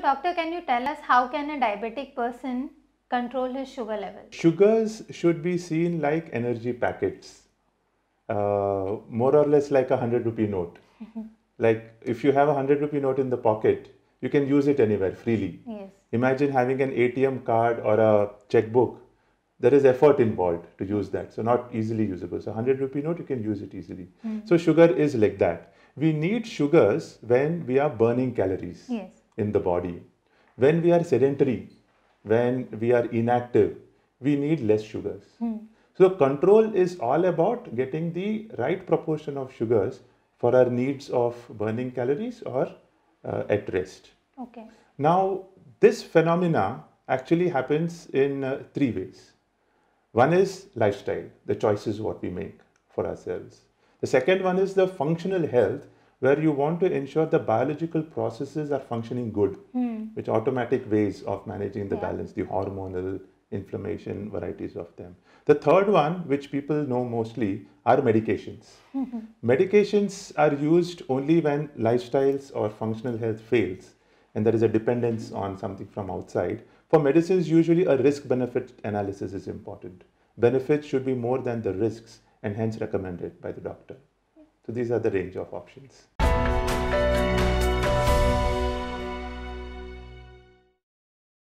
doctor, can you tell us how can a diabetic person control his sugar level? Sugars should be seen like energy packets, more or less like a 100 rupee note. Like if you have a 100 rupee note in the pocket, you can use it anywhere freely. Yes. Imagine having an ATM card or a checkbook. There is effort involved to use that, so not easily usable. So 100 rupee note, you can use it easily. So sugar is like that. We need sugars when we are burning calories Yes. in the body. When we are sedentary, when we are inactive, we need less sugars. So control is all about getting the right proportion of sugars for our needs of burning calories or at rest. Okay. Now, this phenomena actually happens in 3 ways. One is lifestyle, the choices what we make for ourselves. The second one is the functional health, where you want to ensure the biological processes are functioning good, which automatic ways of managing the balance, the hormonal, inflammation, varieties of them. The third one, which people know mostly, are medications. Medications are used only when lifestyles or functional health fails and there is a dependence on something from outside. For medicines, usually a risk-benefit analysis is important. Benefits should be more than the risks and hence recommended by the doctor. So these are the range of options.